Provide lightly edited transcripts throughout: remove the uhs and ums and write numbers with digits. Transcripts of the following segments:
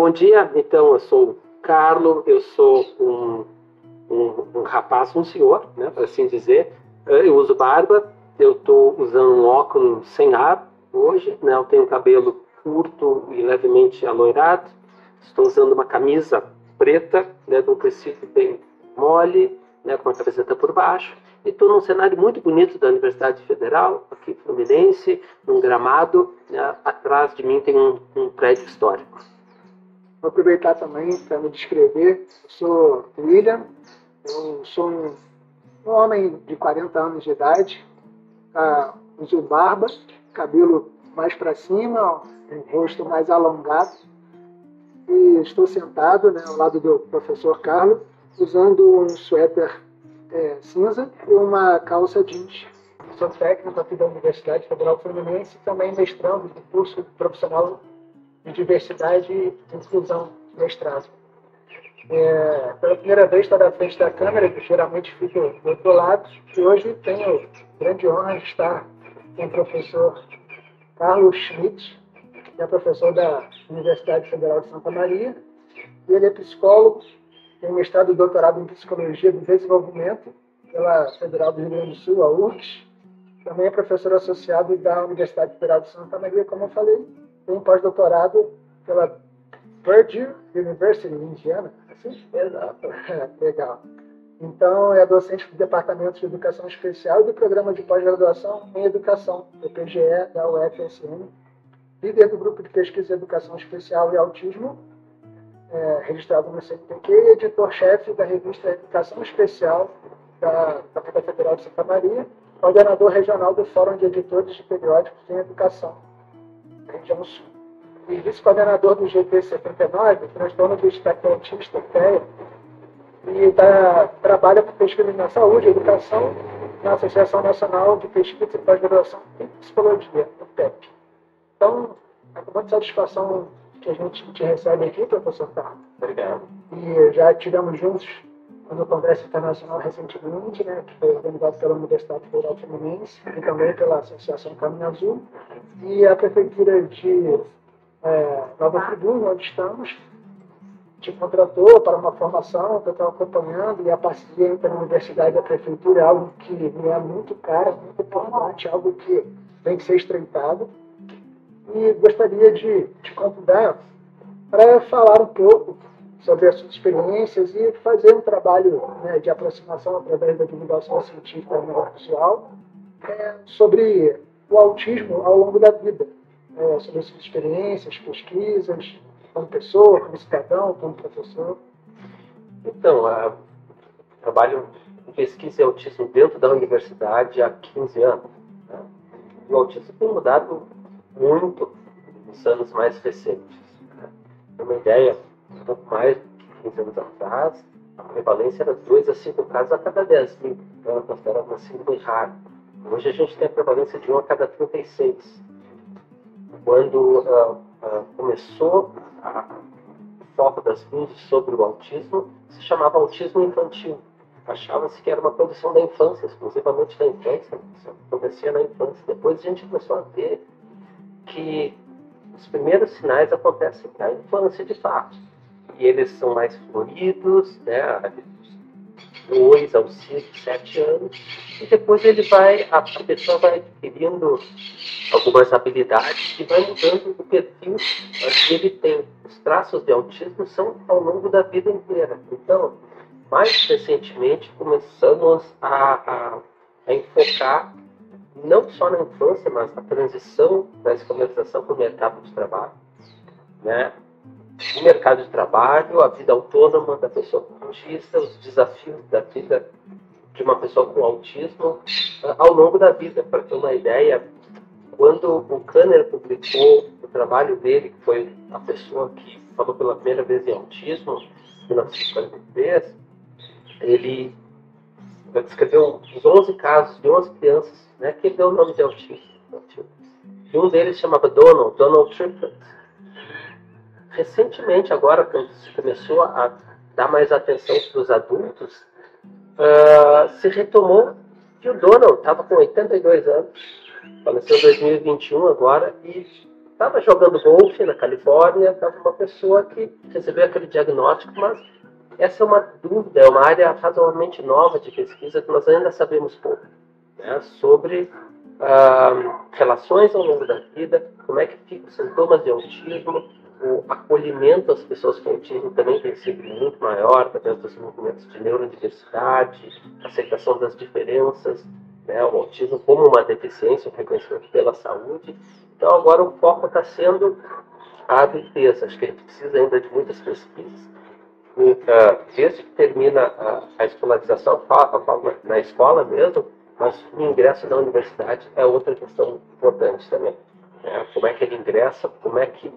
Bom dia, então eu sou o Carlo, eu sou um rapaz, um senhor, né, para assim dizer. Eu uso barba, eu estou usando um óculos sem ar hoje, né, eu tenho cabelo curto e levemente aloirado, estou usando uma camisa preta, né, de um tecido bem mole, né, com a camiseta por baixo, e estou num cenário muito bonito da Universidade Federal, aqui em Fluminense, num gramado, né, atrás de mim tem um prédio histórico. Vou aproveitar também para me descrever. Eu sou William, eu sou um homem de 40 anos de idade, uso barba, cabelo mais para cima, um rosto mais alongado, e estou sentado, né, ao lado do professor Carlo, usando um suéter cinza e uma calça jeans. Sou técnico aqui da Universidade Federal Fluminense e também mestrando do curso profissional de diversidade e inclusão, mestrado. Pela primeira vez estou à frente da câmera, que geralmente fico do outro lado, e hoje tenho grande honra de estar com o professor Carlos Schmidt, que é professor da Universidade Federal de Santa Maria, e ele é psicólogo, tem mestrado e doutorado em Psicologia do Desenvolvimento pela Federal do Rio Grande do Sul, a URGS, também é professor associado da Universidade Federal de Santa Maria, como eu falei, tem pós-doutorado pela Purdue University, em Indiana. Assim? Exato. Legal. Então, é docente do Departamento de Educação Especial e do Programa de Pós-Graduação em Educação, do PGE, da UFSM, líder do Grupo de Pesquisa em Educação Especial e Autismo, registrado no CNPq, e editor-chefe da revista Educação Especial da Federal de Santa Maria, coordenador regional do Fórum de Editores de Periódicos em Educação, região sul, e vice-coordenador do GT79, transtorno do espectro autista, TEA, e trabalha com pesquisa na saúde e educação na Associação Nacional de Pesquisa e Pós-Graduação em Psicologia, o PEP. Então, é com muita satisfação que a gente te recebe aqui, professor Carlos. Obrigado. E já tivemos juntos no Congresso Internacional recentemente, né, que foi organizado pela Universidade Federal Fluminense e também pela Associação Caminho Azul, e a Prefeitura de Nova Friburgo, onde estamos, te contratou para uma formação que eu estou acompanhando, e a parceria entre a Universidade e a Prefeitura é algo que me é muito caro, muito importante, algo que tem que ser estreitado. E gostaria de te convidar para falar um pouco sobre as suas experiências e fazer um trabalho, né, de aproximação através da divulgação científica e visual sobre o autismo ao longo da vida, sobre as suas experiências, pesquisas, como pessoa, como cidadão, como professor. Então, eu trabalho em pesquisa em autismo dentro da universidade há 15 anos. Né? O autismo tem mudado muito nos anos mais recentes. Né? Tem uma ideia, um pouco mais de 15 anos atrás, a prevalência era 2 a 5 casos a cada 10 mil. Então, era considerada uma síndrome rara. Hoje a gente tem a prevalência de 1 a cada 36. Quando começou o foco das luzes sobre o autismo, se chamava autismo infantil. Achava-se que era uma condição da infância, exclusivamente da infância, isso acontecia na infância. Depois a gente começou a ver que os primeiros sinais acontecem na infância, de fato. E eles são mais floridos, né, 2 aos 5, 7 anos, e depois a pessoa vai adquirindo algumas habilidades e vai mudando o perfil que ele tem. Os traços de autismo são ao longo da vida inteira. Então, mais recentemente, começamos a enfocar não só na infância, mas na transição da escolarização para o mercado de trabalho. Né? O mercado de trabalho, a vida autônoma da pessoa com autista, os desafios da vida de uma pessoa com autismo ao longo da vida. Para ter uma ideia, quando o Kanner publicou o trabalho dele, que foi a pessoa que falou pela primeira vez em autismo, em 1943, ele descreveu os 11 casos de 11 crianças, né, que ele deu o nome de autismo. E um deles se chamava Donald Triplett. Recentemente, agora, quando se começou a dar mais atenção para os adultos, se retomou que o Donald estava com 82 anos, faleceu em 2021 agora, e estava jogando golfe na Califórnia, estava uma pessoa que recebeu aquele diagnóstico, mas essa é uma dúvida, é uma área razoavelmente nova de pesquisa que nós ainda sabemos pouco, né, sobre relações ao longo da vida, como é que ficam os sintomas de autismo, o acolhimento às pessoas com autismo também tem sido muito maior, através dos movimentos de neurodiversidade, aceitação das diferenças, né, o autismo como uma deficiência, reconhecimento pela saúde. Então agora o foco está sendo a adultez. Acho que a gente precisa ainda de muitas pesquisas. Desde que termina a escolarização, na escola mesmo, mas o ingresso na universidade é outra questão importante também. Como é que ele ingressa, como é que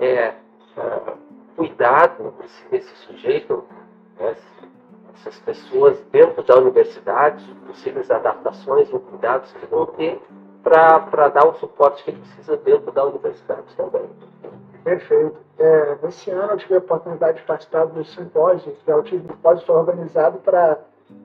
cuidado esse sujeito, né, essas pessoas dentro da universidade, possíveis adaptações ou cuidados que vão ter para dar o suporte que ele precisa dentro da universidade também. Perfeito. Esse ano eu tive a oportunidade de participar do simpósio de autismo que foi organizado para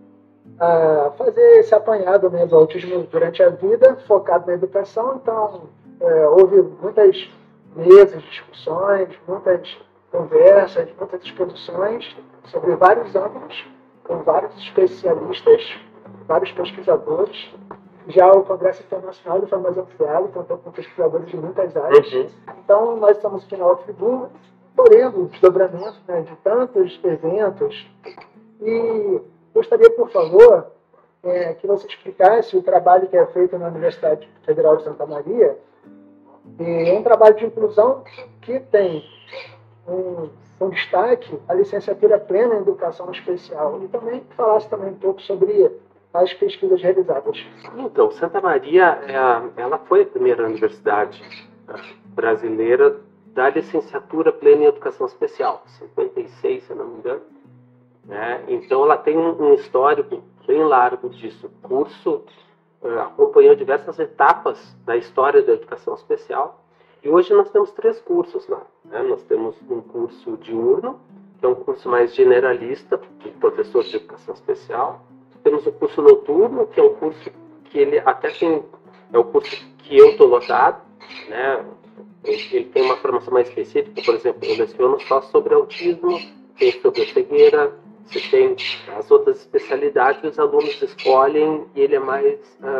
fazer esse apanhado, né, do autismo durante a vida, focado na educação. Então, houve muitas mesas, discussões, muitas conversas, muitas exposições sobre vários âmbitos, com vários especialistas, vários pesquisadores. Já o Congresso Internacional foi mais ampliado, contou com pesquisadores de muitas áreas. Uhum. Então, nós estamos aqui na UFBUL, colhendo o desdobramento, né, de tantos eventos. E gostaria, por favor, que você explicasse o trabalho que é feito na Universidade Federal de Santa Maria. É um trabalho de inclusão que tem um destaque a licenciatura plena em educação especial. E também falasse também um pouco sobre as pesquisas realizadas. Então, Santa Maria, ela foi a primeira universidade brasileira da licenciatura plena em educação especial, 56, se eu não me engano. Né? Então, ela tem um histórico bem largo disso. O curso acompanhou diversas etapas da história da educação especial. E hoje nós temos 3 cursos lá. Né? Nós temos um curso diurno, que é um curso mais generalista, de professor de educação especial. Temos o curso noturno, que é um curso que ele até tem, é o curso que eu estou lotado, né? Ele tem uma formação mais específica, por exemplo, eu leciono só sobre autismo, tem sobre a cegueira, você tem as outras especialidades que os alunos escolhem e ele é mais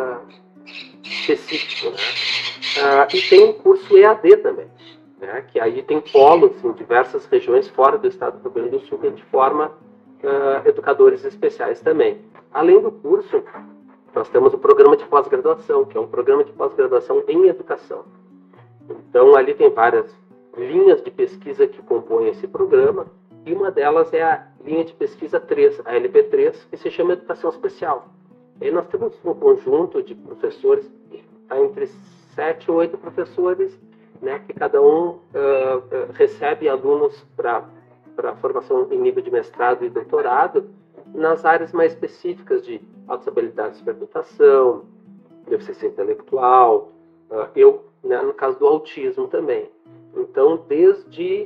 específico, né? E tem um curso EAD também, né? Que aí tem polos em diversas regiões fora do estado do Rio Grande do Sul que a gente forma educadores especiais também. Além do curso, nós temos o programa de pós-graduação, que é um programa de pós-graduação em educação. Então, ali tem várias linhas de pesquisa que compõem esse programa, e uma delas é a linha de pesquisa 3, a LP3, que se chama Educação Especial. Aí nós temos um conjunto de professores, entre 7 ou 8 professores, né, que cada um recebe alunos para formação em nível de mestrado e doutorado, nas áreas mais específicas de altas habilidades de superdotação, deficiência intelectual, né, no caso do autismo também. Então, desde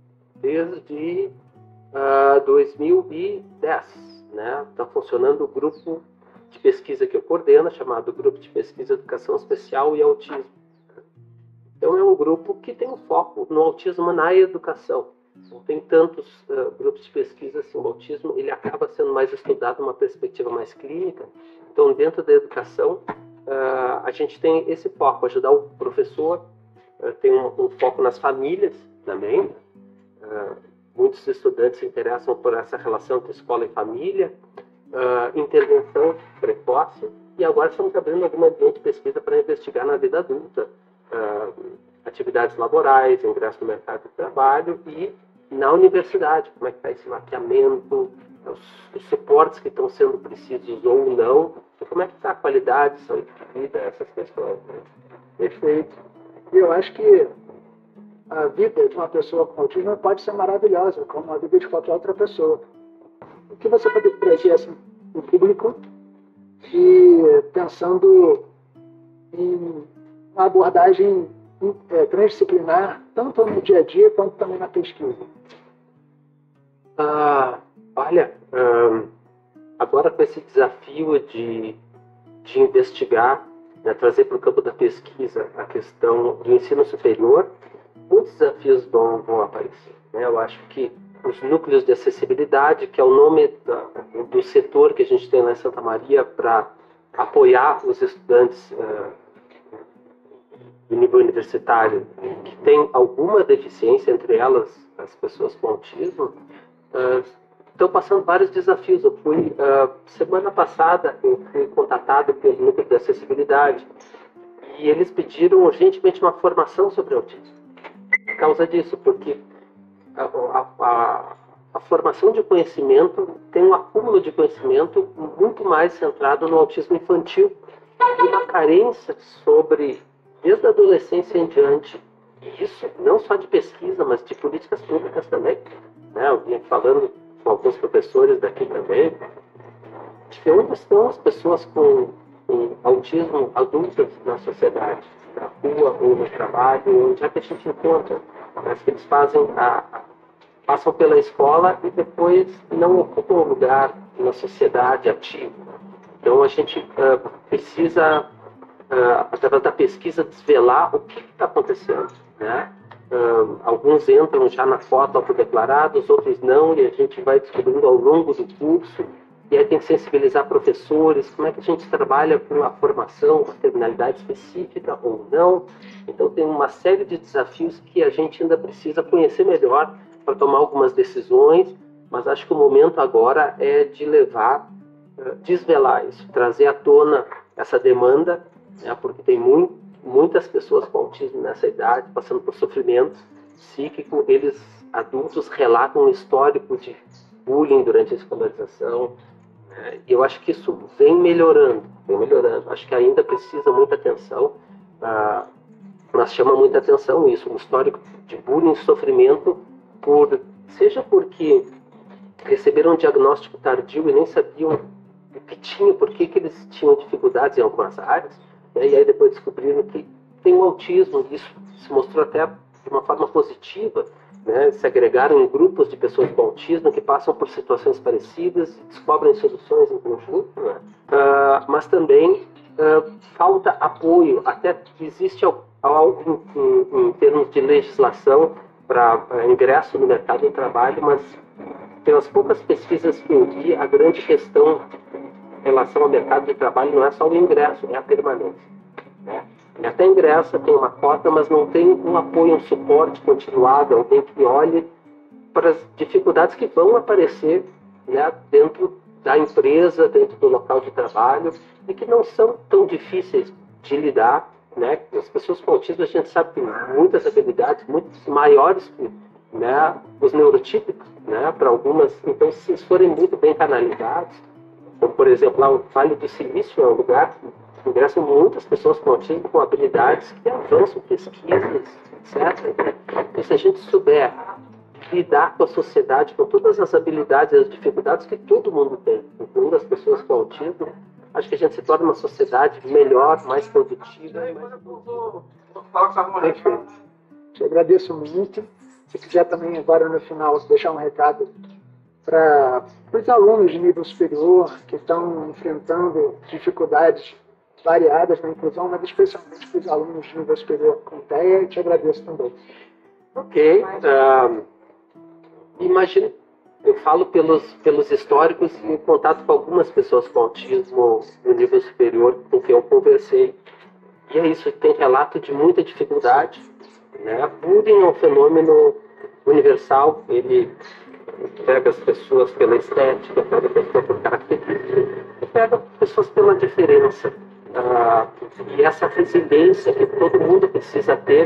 2010, né, está funcionando o grupo de pesquisa que eu coordeno, chamado Grupo de Pesquisa Educação Especial e Autismo. Então, é um grupo que tem um foco no autismo na educação. Não tem tantos grupos de pesquisa assim. O autismo ele acaba sendo mais estudado numa perspectiva mais clínica. Então, dentro da educação, a gente tem esse foco, ajudar o professor, tem um foco nas famílias também. Muitos estudantes se interessam por essa relação entre escola e família, intervenção precoce, e agora estamos abrindo alguma linha de pesquisa para investigar na vida adulta, atividades laborais, ingresso no mercado de trabalho e na universidade, como é que está esse mapeamento, os suportes que estão sendo precisos ou não, e como é que está a qualidade, saúde de vida, essas questões. Né? Perfeito. E eu acho que a vida de uma pessoa com autismo pode ser maravilhosa, como a vida de qualquer outra pessoa. O que você pode trazer assim, o público e pensando em uma abordagem transdisciplinar, tanto no dia a dia quanto também na pesquisa? Olha, agora com esse desafio de investigar né, trazer para o campo da pesquisa a questão do ensino superior, muitos desafios vão aparecer, né? Eu acho que os núcleos de acessibilidade, que é o nome do setor que a gente tem lá em Santa Maria para apoiar os estudantes do nível universitário que tem alguma deficiência, entre elas as pessoas com autismo, estão passando vários desafios. Eu fui, semana passada, eu fui contatado pelo núcleo de acessibilidade e eles pediram urgentemente uma formação sobre autismo. Por causa disso, porque a formação de conhecimento tem um acúmulo de conhecimento muito mais centrado no autismo infantil e uma carência sobre, desde a adolescência em diante, e isso não só de pesquisa, mas de políticas públicas também, né? Eu vinha falando com alguns professores daqui também, de onde estão as pessoas com autismo adultas na sociedade, na rua ou no trabalho, onde é que a gente encontra? Mas que eles passam pela escola e depois não ocupam um lugar na sociedade ativo. Então a gente precisa, através da pesquisa, desvelar o que está acontecendo, né? Alguns entram já na foto autodeclarados, outros não, e a gente vai descobrindo ao longo do curso. E aí tem que sensibilizar professores, como é que a gente trabalha com a formação, com a terminalidade específica ou não. Então tem uma série de desafios que a gente ainda precisa conhecer melhor para tomar algumas decisões, mas acho que o momento agora é de desvelar isso, trazer à tona essa demanda, né, porque tem muitas pessoas com autismo nessa idade, passando por sofrimento psíquico. Eles, adultos, relatam um histórico de bullying durante a escolarização. E eu acho que isso vem melhorando. Acho que ainda precisa muita atenção, mas chama muita atenção isso, um histórico de bullying e sofrimento, seja porque receberam um diagnóstico tardio e nem sabiam o que tinha, por que eles tinham dificuldades em algumas áreas, né? E aí depois descobriram que tem um autismo, e isso se mostrou até de uma forma positiva, né? Se agregaram em grupos de pessoas com autismo que passam por situações parecidas e descobrem soluções em conjunto, né? Mas também falta apoio, até existe algo em termos de legislação para ingresso no mercado de trabalho, mas pelas poucas pesquisas que eu vi, a grande questão em relação ao mercado de trabalho não é só o ingresso, é a permanência, né? Até ingressa, tem uma cota, mas não tem um apoio, um suporte continuado, alguém que olhe para as dificuldades que vão aparecer, né, dentro da empresa, dentro do local de trabalho, e que não são tão difíceis de lidar, né? As pessoas com autismo, a gente sabe que tem muitas habilidades, muito maiores que, né, os neurotípicos, né, para algumas. Então, se eles forem muito bem canalizados, como, por exemplo, lá o Vale do Silício é um lugar que ingressam muitas pessoas com autismo com habilidades que avançam pesquisas, etc. Então, se a gente souber lidar com a sociedade, com todas as habilidades e as dificuldades que todo mundo tem, incluindo as pessoas com autismo, acho que a gente se torna uma sociedade melhor, mais produtiva. Perfeito. Te agradeço muito. Se quiser também, agora no final, deixar um recado para os alunos de nível superior que estão enfrentando dificuldades variadas na inclusão, mas especialmente para os alunos de nível superior com TEA, te agradeço também. Ok. Imagina, eu falo pelos históricos em contato com algumas pessoas com autismo no nível superior com quem eu conversei. E é isso, tem relato de muita dificuldade, né? Bullying é um fenômeno universal, ele pega as pessoas pela estética, pega as pessoas por características, pega as pessoas pela diferença. E essa resiliência que todo mundo precisa ter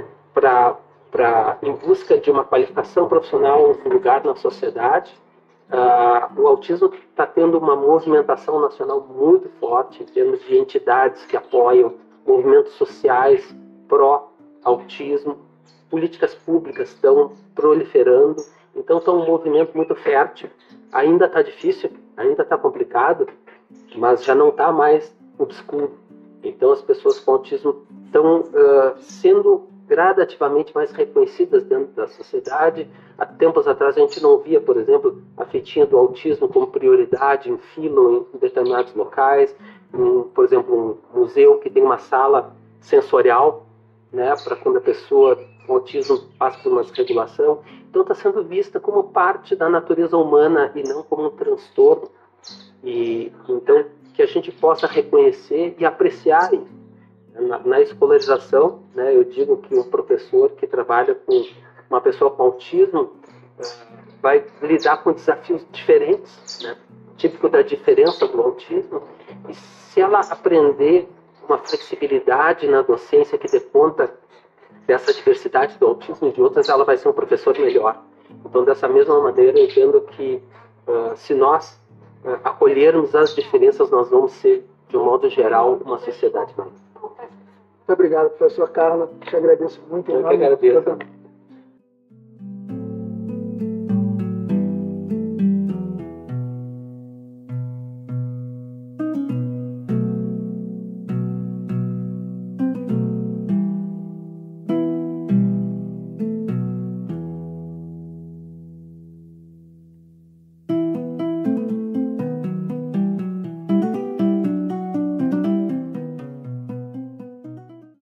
em busca de uma qualificação profissional, um lugar na sociedade. O autismo está tendo uma movimentação nacional muito forte em termos de entidades que apoiam movimentos sociais pró-autismo, políticas públicas estão proliferando, então está um movimento muito fértil. Ainda está difícil, ainda está complicado, mas já não está mais obscuro. Então as pessoas com autismo estão sendo gradativamente mais reconhecidas dentro da sociedade. Há tempos atrás a gente não via, por exemplo, a fitinha do autismo como prioridade em fila ou em determinados locais. por exemplo, um museu que tem uma sala sensorial, né, para quando a pessoa com autismo passa por uma desregulação. Então está sendo vista como parte da natureza humana e não como um transtorno. E então que a gente possa reconhecer e apreciar isso. Na escolarização, né, eu digo que um professor que trabalha com uma pessoa com autismo vai lidar com desafios diferentes, né, típico da diferença do autismo. E se ela aprender uma flexibilidade na docência que dê conta dessa diversidade do autismo e de outras, ela vai ser um professor melhor. Então, dessa mesma maneira, eu entendo que se nós acolhermos as diferenças, nós vamos ser, de um modo geral, uma sociedade melhor. Muito obrigado, professor Carla. Te agradeço muito. Eu que agradeço.